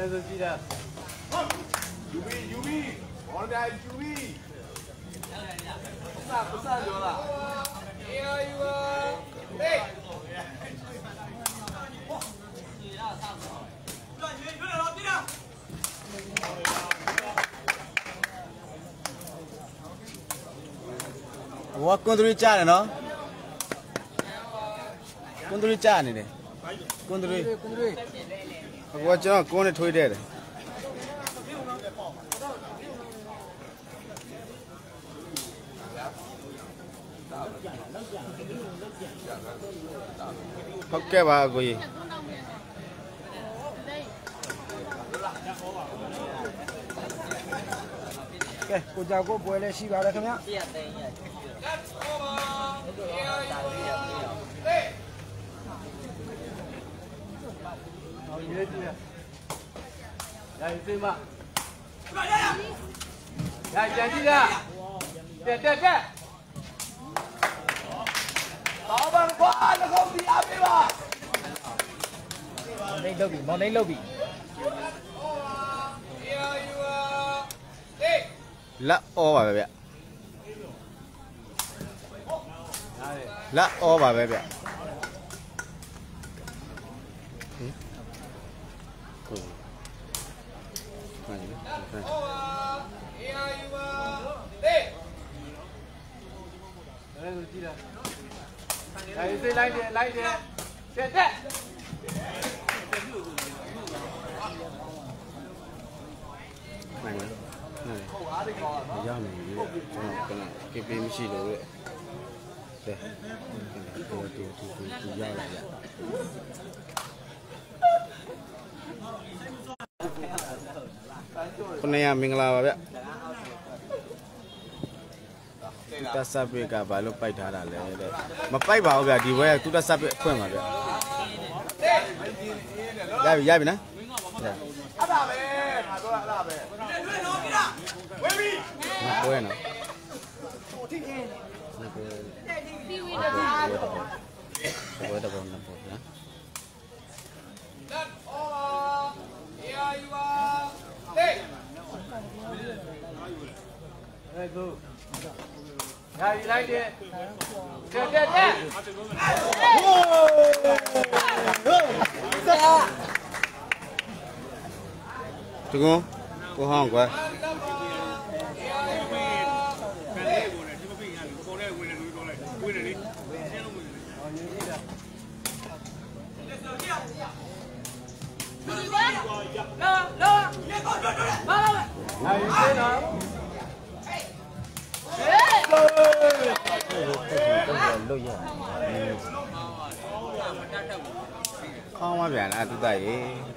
ဆိုကြည့်တာယူဘီဘော်ဒါယူဘီပစပြောလားအေးယူပါဟေး我滚出去家了喏，滚出去家呢嘞，滚出去，我这样滚的推的嘞。好盖吧，可以。 cái cô giáo cô buổi này xí vào đây không nhá đây xem mà đây chạy đi ra đẹp đó bằng quá nó không bị áp đi mà món đấy lâu bị lắc ô bà bé lắc ô bà bé lại đi đẹp giá này cái bên xí đồ đấy đây tôi giá này con này mình là vậy ta sắp về cả vài lúc bay thả ra đấy mà bay vào vậy thì vậy chúng ta sắp về quen mà vậy giá bị nè nó quen à nó quen lại đi đẹp đúng không cô hong quá không mà biển là tôi đẩy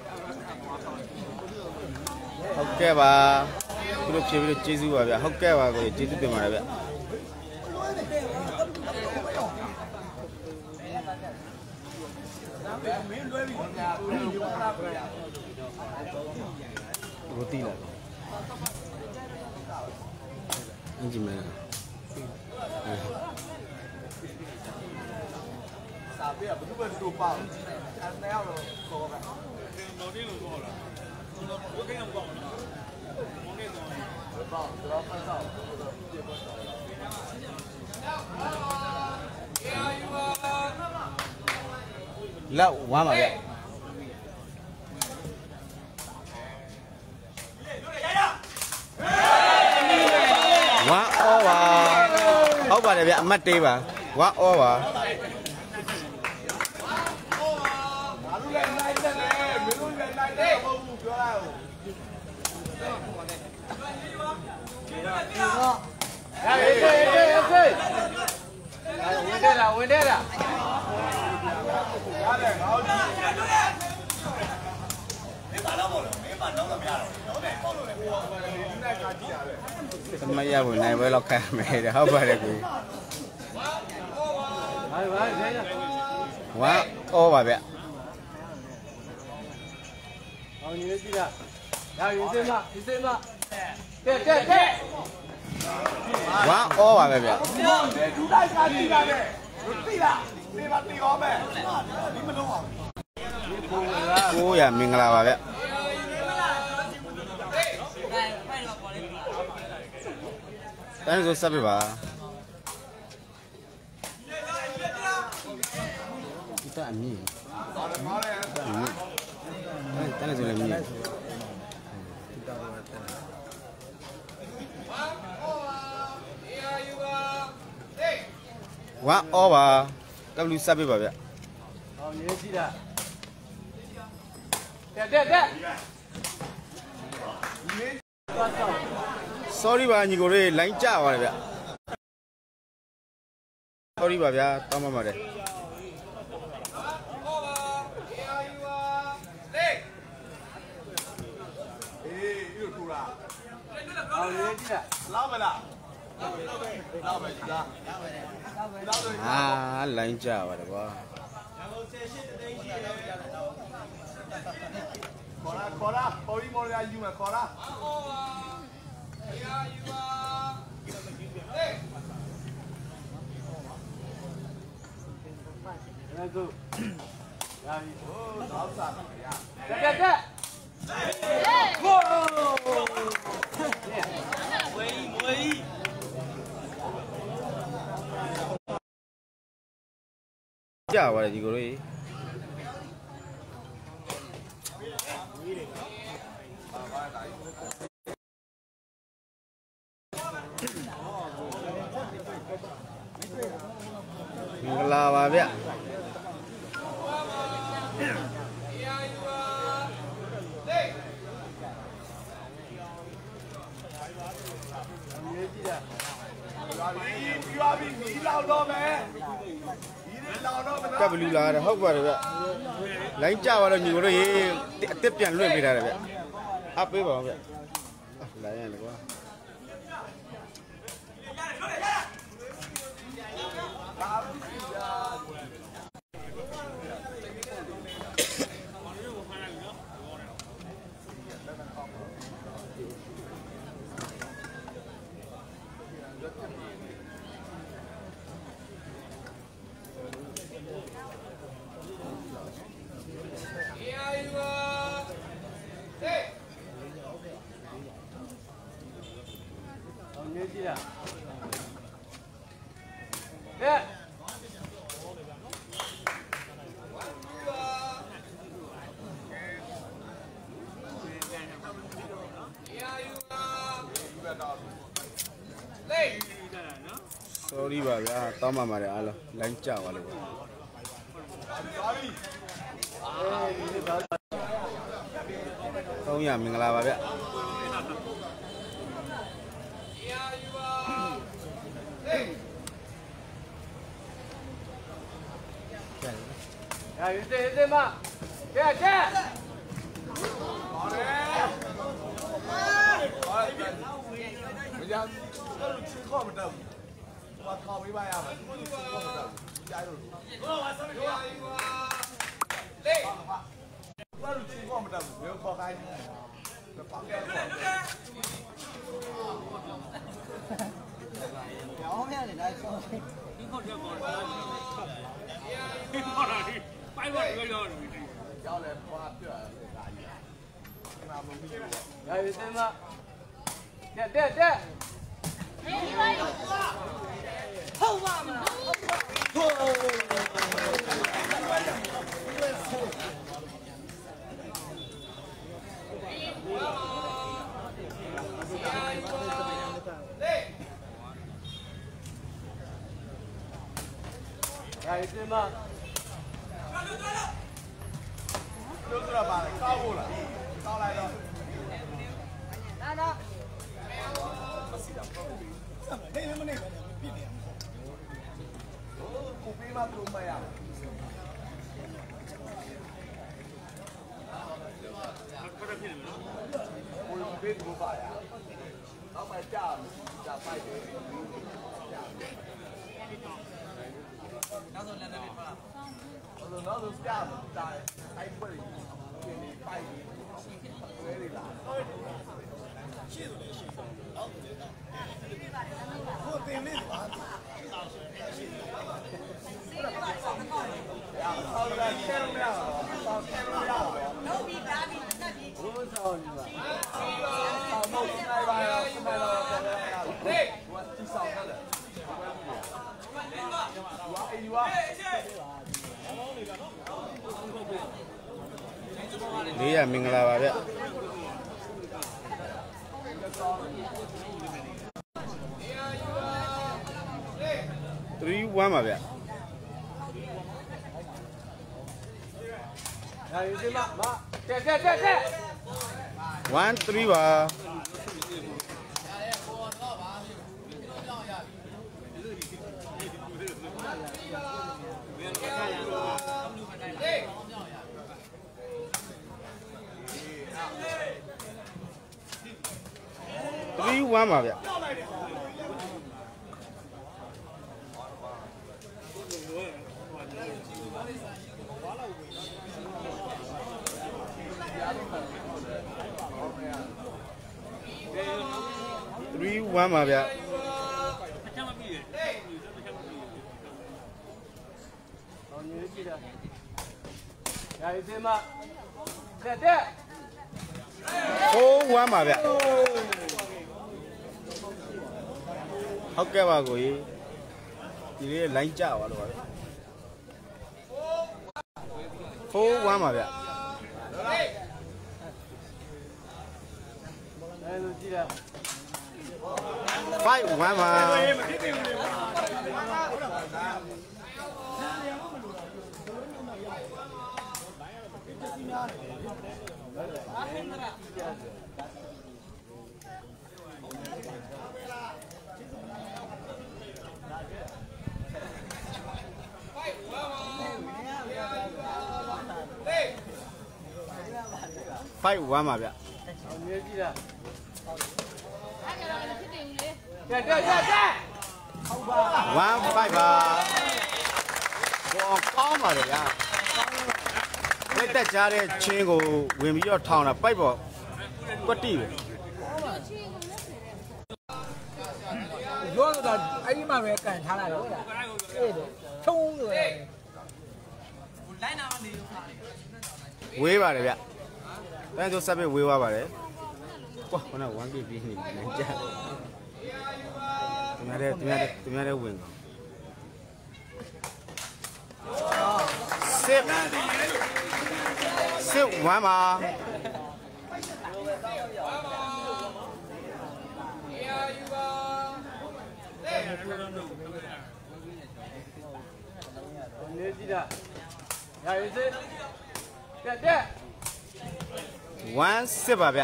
ok bà tôi được chơi được chơi gì vậy ok bà có thể chơi được mà vậy roti là anh chị mình bây giờ vẫn vẫn đủ bảo ăn neo rồi có cả đầu tiên là có rồi có cái làm gọn món này rồi bảo từ đó phân sầu lậu quá mà vậy quá ô bà ô bà này bị mất đi bà quá ô bà Quên đây là mấy giờ buổi này với lọc cà mẹ để hấp vào đây quý quá ô bà mẹ quá ô bà mẹ cô ya mình là bà mẹ တိုင်းဆိုဆက်ပြပါဒီတအမြင့်တိုင်းဆိုလည်းမြင့်ဝါအော်ပါW ဆက်ပြပါဗျဟောရေးကြည့်တာတက် sorry ပါညီကိုလေး line ကျပါတယ်ဗျ sorry ပါဗျာတောင်းပါပါတယ်အာ line ကျပါတယ်ကွာခေါ်လာပေါ်ပြီးမော်ရယူမယ်ခေါ်လာlet's go ရာပြီဟိုတော့စားပါဗျာတက်ဟိုဝေးကြပါတယ်ဒီကိုလေးမင်္ဂလာပါဗျကပ်ဘလူးလာတယ်ဟုတ်ပါတယ်ဗျလိုင်းကြပါတော့ညီကိုတို့ရေအစ်စ်ပြန်လွှင့်ပေးထားတယ်ဗျအပ်ပေးပါအောင်ဗျလာရင်လေကွာsorry ပါဗျာတောင်းပါပါတယ်အားလုံး line ကျပါလို့300မင်္ဂလာပါဗျ呀，这嘛，这，好嘞，人家那是吃靠不着，我靠没办法，我就吃靠不着，加油！累，那是吃靠不着，没有靠开，这放开放。 然后面你来说，你靠这搞的。摆过这个料理， 叫来花这啥意思？ 还有什么？对，后妈们，还有什么？ 就是了吧，高过了，高来了。 来着。 股票嘛，不买呀。我股票不买呀，老买价卖的。nó được ra một đại ai bơi thì bay về đi lại လေးရမင်္ဂလာပါဗျ3-1ပါဗျရာယူစင်းမတက် 1-3ပါ3-1ပါဗျ3-1ပါဗျရာယူစင်းမတက် 4-1ပါဗျဟုတ်ကဲ့ပါကိုကြီးဒီလေးလိုင်းကြပါလို့ပါဗျ4-1ပါဗျအဲလိုကြည့်တာ 5-1ပါ5-1ပါဗျအောင်မြင်ကြည့်တာတက် 1-5ပါဘောကောင်းပါလေဗျာလက်တက်ကြားတဲ့ချင်းကိုဝင်ပြီးတော့ထောင်တာပိုက်ပေါ်ကွက်တိပဲရောတော့အဲ့ဒီမှာပဲကန်ထားလိုက်တော့အဲ့ဒါချုံးလို့ရတယ်လိုင်းနာမနေလို့ထားတယ်ဝေးပါတယ်ဗျတန်းဆိုဆက်ပြီးဝေးသွားပါတယ်ကွာခဏ 1K ပြီးနေနိုင်ကြတယ်သူများတဲ့ဝင်ကော1ပါနေကြည့်တာရာယူစင်းတက် 1-6ပါဗျ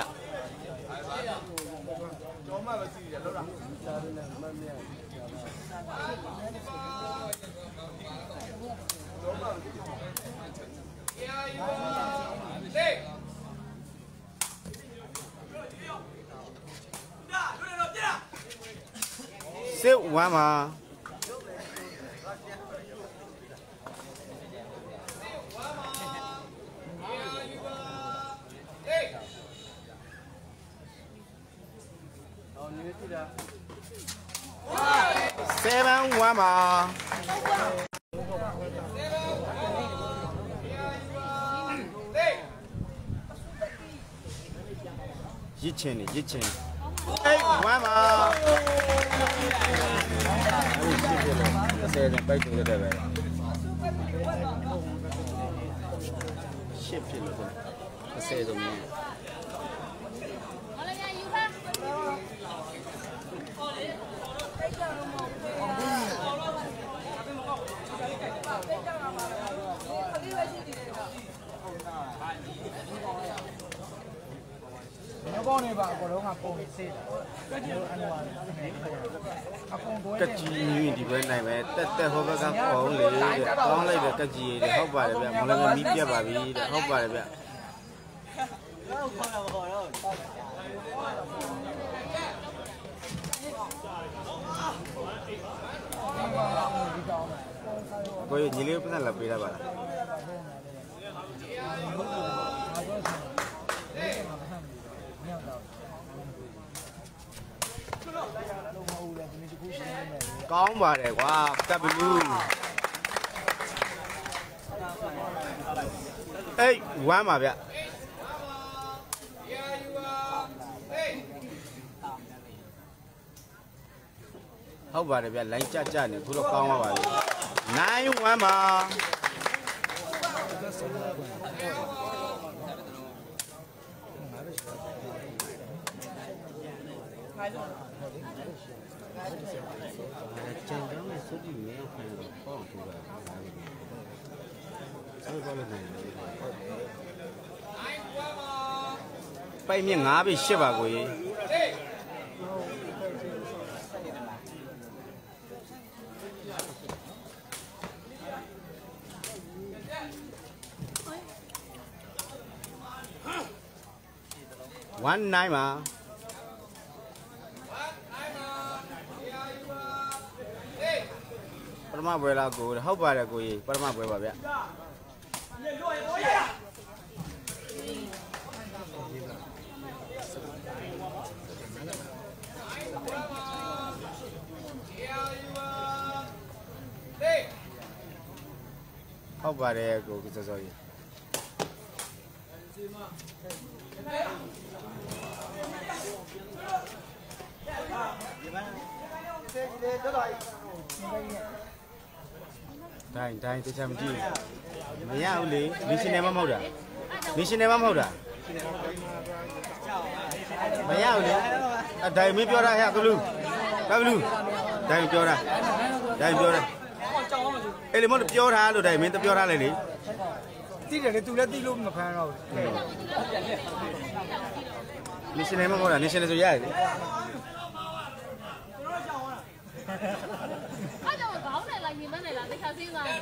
ကျောင်းမပဲစီးရလောက်တာ 6-1ပါ7-1ပါရစ်ချင်း8-1ပါ10ပိုက်တူတဲ့ပဲ10ဖြစ်လို့10ဆိုမြင်ဘောနေပါအကုန်လုံးကပုံနေစေးတယ်အနဝါအကုန်တော့ကကြီးမြင့်ဒီဘက်နိုင်ပဲတက်ဟောဘက်ကခေါင်းလေတဲ့ကောင်းလိုက်တဲ့ကကြီးတွေဟုတ်ပါတယ်ဗျမလကမီးပြတ်ပါပြီတဲ့ဟုတ်ပါတယ်ဗျကိုညီလေးပြန်လာပေးတာပါလားကောင်းပါတယ်ကွာတပ်ဘလူး8-1ပါဗျဟုတ်ပါတယ်ဗျလိုင်းကြနေခုတော့ကောင်းပါပါပြီ 9-1ပါကျန်တော့စုကြည့်နေအောင်ခံတော့ပေါ့သူကဆက်ပါလို့ပိုင်မြ9ပြီ8ပါကိုကြီး19ပါပထမပွဲလားကိုဟုတ်ပါတယ်ကိုကြီးပထမပွဲပါဗျဟုတ်ပါတယ်ကိုစောစောကြီးတိုင်းတခြားမကြည့်မရဘူးလေမရှင်နယ်မဟုတ်တာမရှင်နယ်မဟုတ်တာမရဘူးလေအတိုင်းမင်းပြောတာဟဲ့ဘလူးတိုင်းပြောတာအဲ့လေမဟုတ်ပြောထားလို့တိုင်းမင်းတပြောထားလေလေတိတယ်လေသူလည်းတိလို့မဖမ်းတော့ဘူးမရှင်နယ်မဟုတ်တာမရှင်နယ်ဆိုရတယ်လေအဲ့တော့ခေါင်းနဲ့လိုက်နေမနဲ့လားတခါစင်းစား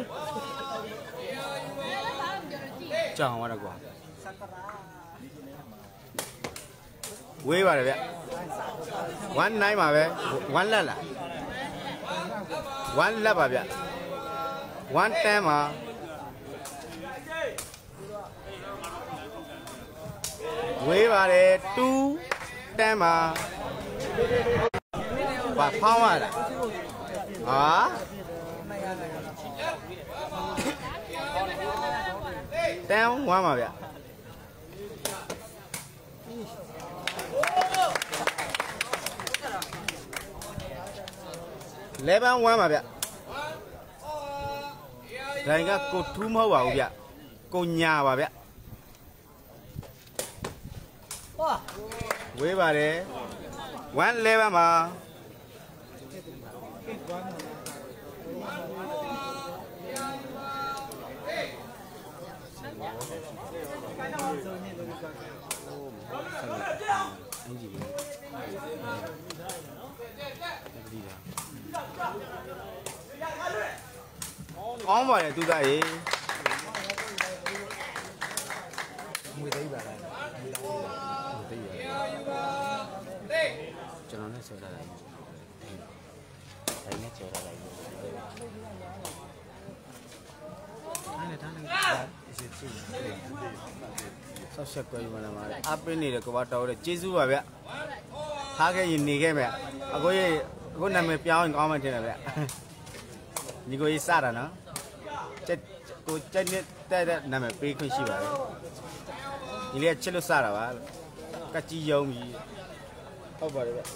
ကြောင်ရတော့ကွာဝေးပါတယ်ဗျ19ပါပဲ1လက်လား1လက်ပါဗျ110ပါဝေးပါတယ်210ပါဘာဖောင်းရလားဟာတန်း1ပါဗျ11 1ပါဗျဒိုင်ကကိုထူးမဟုတ်ပါဘူးဗျကိုညာပါဗျဝေးပါတယ်111ပါကောင်းပါလေသူသားရေငွေသိပါလားကျွန်တော်နဲ့ဆော်တာတိုင်းနဲ့ဆော်တာတိုင်းဆောက်ဆက်ကွယ်ယူမလာပါနဲ့အပင်းနေတဲ့ကဘာတော်တဲ့ကျေးဇူးပါဗျထားခဲ့ရင်နေခဲ့မယ်အခုနာမည်ပြောင်းရင်ကောင်းမှထင်တယ်ဗျညီကိုကြီးစတာနော်ကိုကြိုက်တဲ့နာမည်ပေးခွင့်ရှိပါတယ်ညီလေးကချစ်လို့စတာပါကကြီးယုံကြီးဟုတ်ပါတယ်ဗျ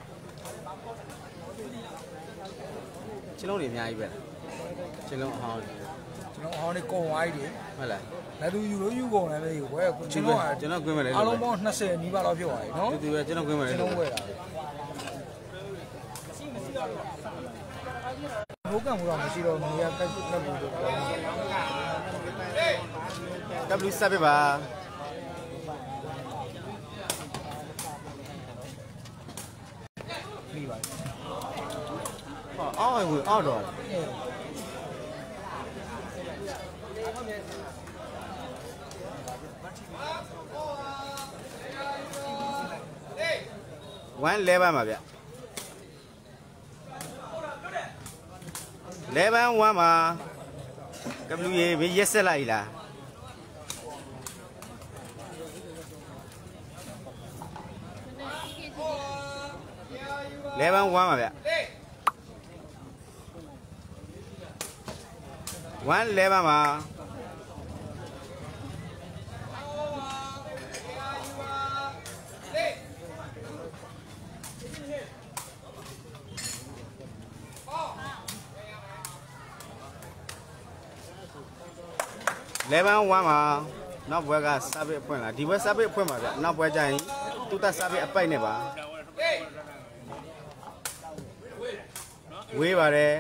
ချင်းလုံးတွေအများကြီးပဲချင်းလုံးအဟောင်းနေကုန်သွားပြီဟုတ်လားလက်သူယူလို့ယူကုန်တယ်လေဘွဲချင်းလုံးကကျွန်တော်ကွင်းမယ်လေအားလုံးပေါင်း20နီးပါးလောက်ဖြစ်သွားပြီနော်တူပဲကျွန်တော်ကွင်းမယ်လေချင်းလုံးဝယ်တာဘုတ်ကံဘူးတော့မရှိတော့နေရာတက်ဘူးတော့ W ဆက်ပြပါပြီးပါဟောအောင်းဝင်အောက်တော့111ပါဗျ11 1ပါကဘလူးရေမရက်ဆက်လိုက်လား11 1ပါဗျ111ပါ 11 1မှာနောက်ဘွဲကစားပေးအဖွင့်လာဒီဘွဲစားပေးအဖွင့်ပါဗျနောက်ဘွဲကျရင်သူတစားပေးအပိုက်နဲ့ပါဝေးပါတယ်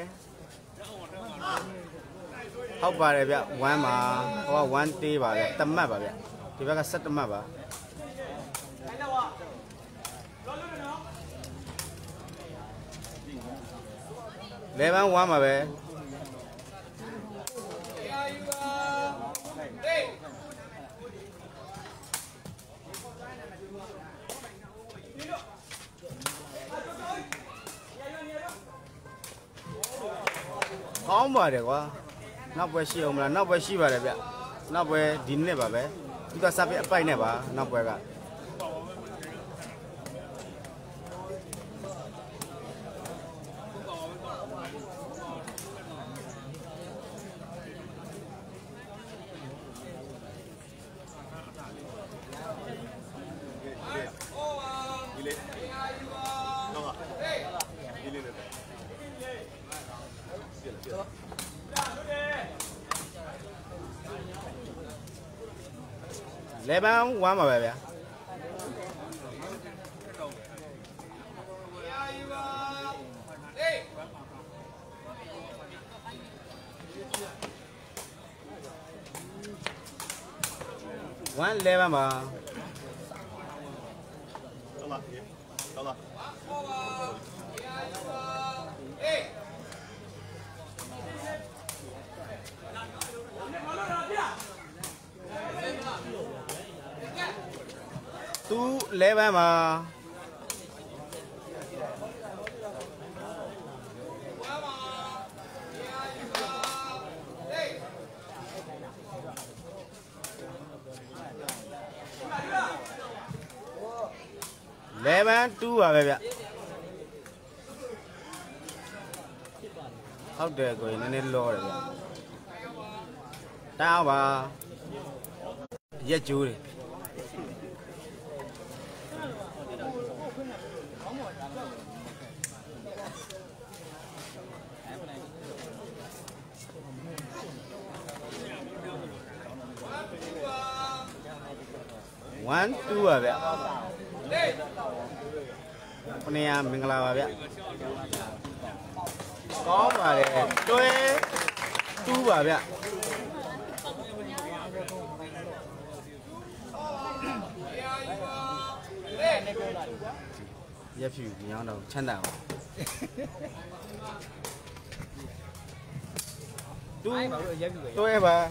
ဟုတ်ပါတယ်ဗျ1မှာဟိုက1တေးပါဗျတမတ်ပါဗျဒီဘက်က7မှတ်ပါ11 1မှာပဲကောင်းပါတယ်ကွာနောက်ပွဲရှိအောင်မလားနောက်ပွဲရှိပါတယ်ဗျနောက်ပွဲဒီနေ့ပါပဲသူကစားပေးအပိုက်နဲ့ပါနောက်ပွဲက11 1ပါပဲဗျာ111ပါသူ11မှာ11 2ပါပဲဗျဟုတ်တယ်ကိုနည်းနည်းလောတယ်ဗျတောင်းပါရက်ကျိုးတယ်1 2ပါဗျခဏရမင်္ဂလာပါဗျကောင်းပါတယ်တွဲ2ပါဗျရက်ဖြူညောင်းတော့ချမ်းသာပါတူတွဲပါ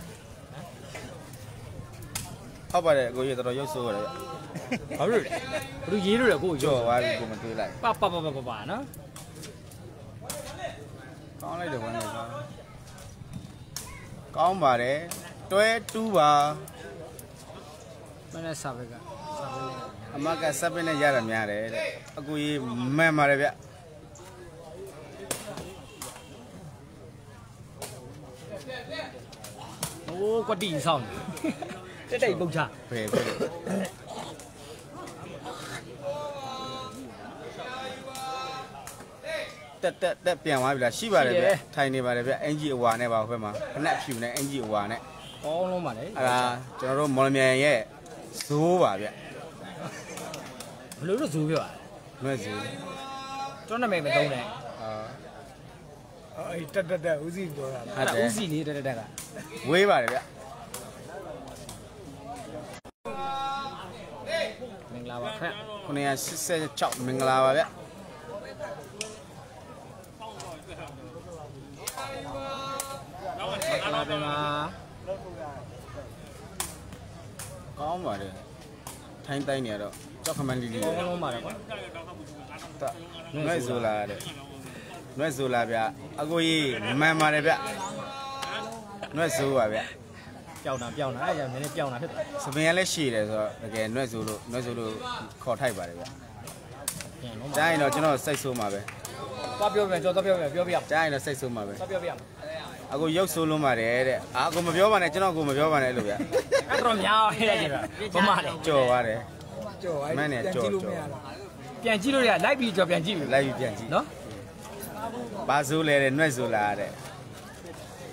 ဟုတ်ပါတယ်ကိုကြီးတော်တော်ရုပ်ဆိုးရတယ်ဘာလို့လဲဘလူရေးလို့ရကိုကြော်သွားပြီကိုမတွေးလိုက်ပါနော်ကောင်းလိုက်တယ်ဝမ်းလိုက်ပါကောင်းပါတယ်တွဲ2ပါမနေ့စာပဲကအမကစပင်းနဲ့ရတာများတယ်တဲ့အကူကြီးမှန်ပါတယ်ဗျโอ้ကွတီဆောင်တက်ပုတ်ချဘယ်တက်ပြန်သွားပြီလားရှိပါတယ်ဗျထိုင်နေပါတယ်ဗျအင်ဂျီအဝါနဲ့ပါဘက်မှာခဏဖြူနဲ့အင်ဂျီအဝါနဲ့ကောင်းလုံးပါလေအဲ့ဒါကျွန်တော်တို့မော်လမြိုင်ရဲ့ဇိုးပါဗျဘလို့လို့ဇိုးပြောမဲ့ဇိုးကျွန်တော်နာမည်မသုံးနဲ့အေးတက်ဦးစီးပြောတာလားဦးစီးလေးတက်ကဝေးပါတယ်ဗျမင်္ဂလာပါခင် 986မင်္ဂလာပါဗျလာပါမှာကောင်းပါတယ်ထိုင်းတိုင်းနေတော့ကြောက်ခမန်းလီလီကောင်းလုံးပါတယ်ကွာနွဲ့ဆိုလာတဲ့နွဲ့ဆိုလာဗျအကိုကြီးမှန်ပါတယ်ဗျနွဲ့ဆိုပါဗျပြောင်းတာအဲ့ကြောင့်နည်းနည်းပြောင်းတာဖြစ်တယ်စပင်ကလည်းရှည်တယ်ဆိုတော့တကယ်နွဲ့ဆိုလို့ခေါ်ထိုက်ပါတယ်ဗျတိုင်းတော့ကျွန်တော်စိတ်ဆိုးမှာပဲသွားပြောပြန်ကြောသွားပြောပြတိုင်းတော့စိတ်ဆိုးမှာပဲသွားပြောပြအခုရုပ်ဆိုးလုံးပါတယ်တဲ့အာကိုမပြောပါနဲ့ကျွန်တော်ကိုမပြောပါနဲ့လို့ဗျအဲ့တော့များဟဲ့ကြည့်ပါဘာမှလဲကြော်ပါတယ်ကြော်အဲ့မှန်တယ်ကြော်ပြန်ကြည့်လို့ရလိုက်ပြီးကြော်ပြန်ကြည့်ပြီလိုက်ပြီးပြန်ကြည့်နော်ဘာဆိုးလဲတဲ့နှွဲ့ဆိုလာတဲ့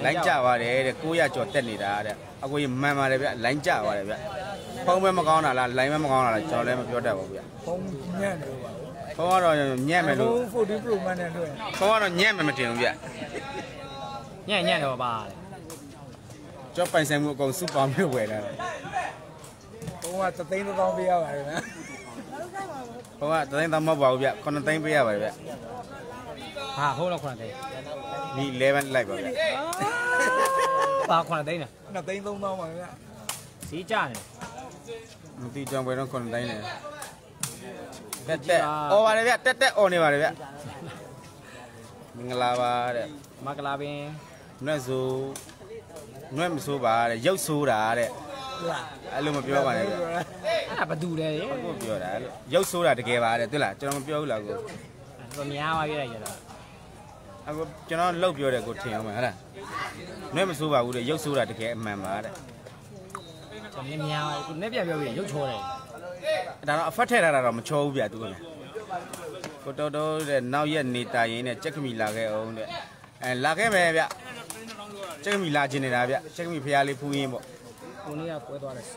လိုင်းကြပါတယ်တဲ့900ကျော်တက်နေတာတဲ့အကိုကြီးမှန်ပါတယ်ဗျလိုင်းကြပါတယ်ဗျဖုံးမဲမကောင်းတာလားလိုင်းမဲမကောင်းတာလားကျွန်တော်လည်းမပြောတတ်ပါဘူးဗျဖုန်းညံ့တယ်ပါဖုံးကတော့ညံ့မယ်လို့ 40 Pro Max နဲ့တွေ့ဖုံးကတော့ညံ့မယ်မတင်ဘူးဗျညံ့တော့ပါကျော်ပိုင်ဆိုင်မှုအကုန်စုပေါင်းပြီးဝယ်တာဖုန်းက3သိန်းတောင်းပေးရပါတယ်နော်ဖုံးက3သိန်းတော့မဟုတ်ပါဘူးဗျ9သိန်းပေးရပါတယ်ဗျဟာဖုန်းတော့9သိန်းဒီ11လိုက်ပါဗျပါ9သိန်းလား 2သိန်း3တောင်းပါဗျာဈေးကျနေမသိကြောင်ပဲတော့9သိန်းနဲ့တက်အော်ပါတယ်ဗျတက်အော်နေပါတယ်ဗျမင်္ဂလာပါတဲ့မကလာပင်နွဲ့ဆိုနွဲ့မဆိုးပါတဲ့ရုပ်ဆိုးတာတဲ့ဟုတ်လားအဲ့လိုမပြောပါနဲ့ဗျအဲ့ဘာတူတယ်ရေကိုပြောတာရုပ်ဆိုးတာတကယ်ပါတဲ့တွေ့လားကျွန်တော်မပြောဘူးလားကိုတော်များပါပြရကြတော့အခုကျွန်တော်လှုပ်ပြောတယ်ကိုထင်အောင်မယ်ဟုတ်လားနွဲ့မဆိုးပါဘူးတဲ့ရုပ်ဆိုးတာတကယ်အမှန်ပါတဲ့ကျွန်တော်များပါခုနဲ့ပြပြောပြီးရုပ်ချောတယ်ဒါတော့အဖက်ထည့်ထားတာတော့မချောဘူးဗျသူကကိုတော်တော်တဲ့နောက်ရက်နေတာရင်းနဲ့ကြက်ခမီလာခဲ့အောင်တဲ့လာခဲ့မယ်ဗျကြက်ခမီလာခြင်းနေတာဗျကြက်ခမီဖျားလေးဖူးရင်းပေါ့ကိုနေ့ကကွဲသွားတယ်ဆို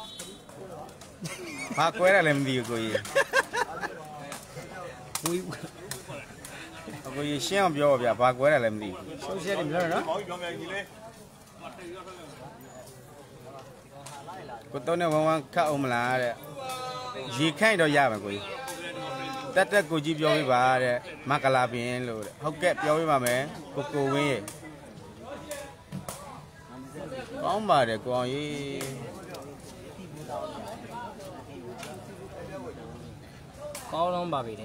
ဘာကွဲတယ်လည်းမသိဘူးကိုကြီးဝီးကိုကြီးရှင်းအောင်ပြောပါဗျဘာကွဲတယ်လည်းမသိဘူးဆိုရှယ်တယ်မလို့နော်မောင်ကြီးပြောမယ်ကြီးလေကိုတော့နဲ့ဝမ်းဝမ်းခတ်အောင်မလားတဲ့ရေခိုင်တော့ရမယ်ကိုကြီးတက်ကိုကြီးပြောပြပါတဲ့မကလာပင်လို့တဲ့ဟုတ်ကဲ့ပြောပြပါမယ်ကိုဝင်းရေကောင်းပါတယ်ကိုအောင်ရေကောင်းလုံးပါပြီလေ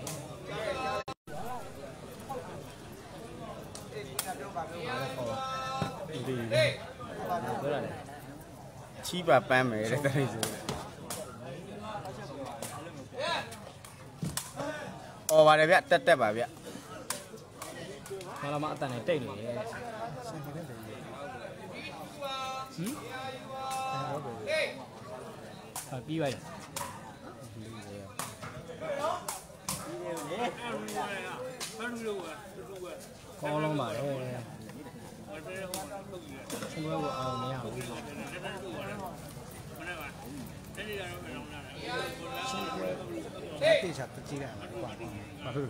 ဒီပြောရတယ်ချီးပါပန်းမယ်တဲ့တရိပ်ဆိုအော်ပါတယ်ဗျတက်ပါဗျဘာလာမအတန်နဲ့တိတ်နေရဲ့ဟင်ဟာပြီးပါရဲ့ကောင်းလုံးပါလေကျွန်တော်ကအောင်မရဘူးတေချာတကြီးတယ်ပါဘာဖြစ်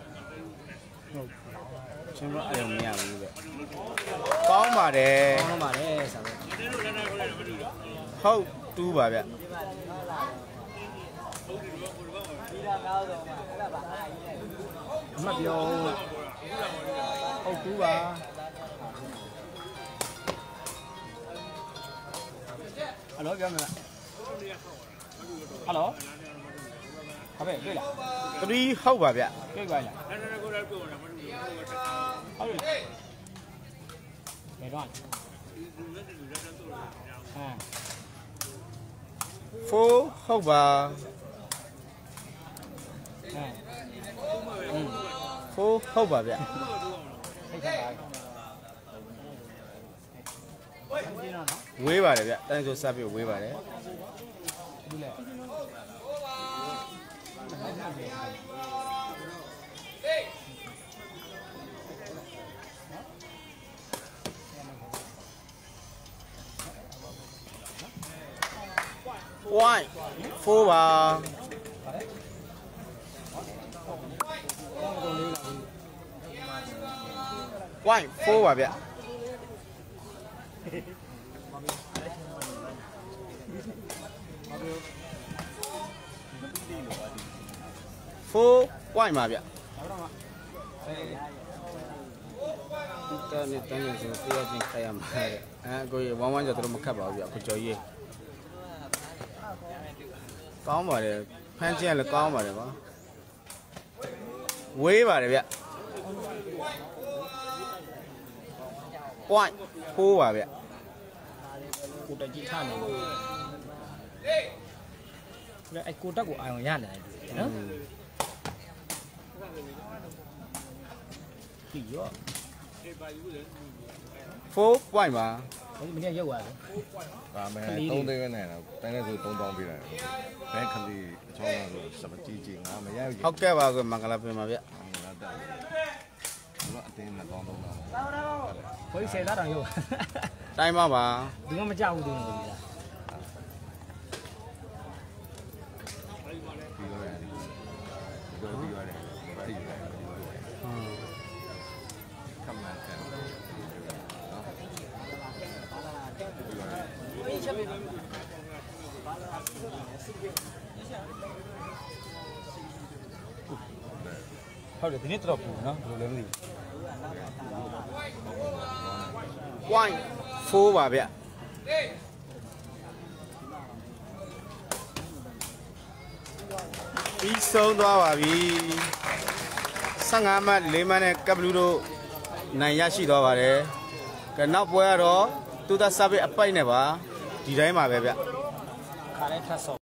ကျွန်တော်အဲ့လိုမရဘူးဗျကောင်းပါတယ်ကောင်းလုံးပါလေဆိုတော့ဟုတ်တူးပါဗျအမှတ်ပြောဟုတ်တူပါဟယ်လိုပြောမလားဟယ်လိုဟာပဲတွေ့လား 3ဟုတ်ပါဗျတွေ့ပါလားဟုတ်ပြီဘယ်တော့ဟမ် 4ဟုတ်ပါဟမ် 4ဟုတ်ပါဗျထိတ်ခါပါဒီနော်ဝေးပါတယ်ဗျတန်းဆိုစပ်ပြီးဝေးပါတယ်ဒီလေ 1 4ပါဝိုင်း4ပါဗျ4 point ပါဗျတန်းနဲ့ဆိုတရားချင်းခိုင်းရမှာတဲ့ကိုကြီးဝမ်းဝမ်းကြတော့မခတ်ပါဘူးဗျကိုကျော်ကြီးကောင်းပါတယ်ဖမ်းချင်းလည်းကောင်းပါတယ်ကွာဝေးပါတယ်ဗျ point 4ပါဗျကိုတက်ကြီးထနေလို့လေအကိုတက်ကိုအာရုံရနေတယ်နော်ဒီရော 4 point ပါဘယ်မင်းရုပ်သွားလဲဒါမဲ့3သိန်းပဲနိုင်တာတိုင်းနဲ့ဆို3000ပေးလိုက်ဘယ်ခလီအချောင်းဆိုစပတီကြီးငါမရဘူးဟုတ်ကဲ့ပါကွမင်္ဂလာပင်ပါဗျငါတက်တယ်ဘလို့အတင်းနဲ့ကောင်းတော့တာဖုကိုကြီး10သားတောင်ရုပ်တိုင်းပါပါဒီကမကြောက်ဘူးတင်ကိုကြီးလားပြီးရတယ်ပြီးရတယ်ကမှန်တယ်ဟုတ်တယ်ဒီနေ့တော့ပူနော်ဘယ်လိုလဲမသိဘူး point 4ပါဗျပြီးဆုံးသွားပါပြီ15မှတ်4မှတ်နဲ့ကပ်ဘလူးတို့နိုင်ရရှိသွားပါတယ်ကနောက်ပွဲကတော့သူသားစပစ်အပိုက်နဲ့ပါဒီတိုင်းပါပဲဗျခါလေးထပ်ဆော့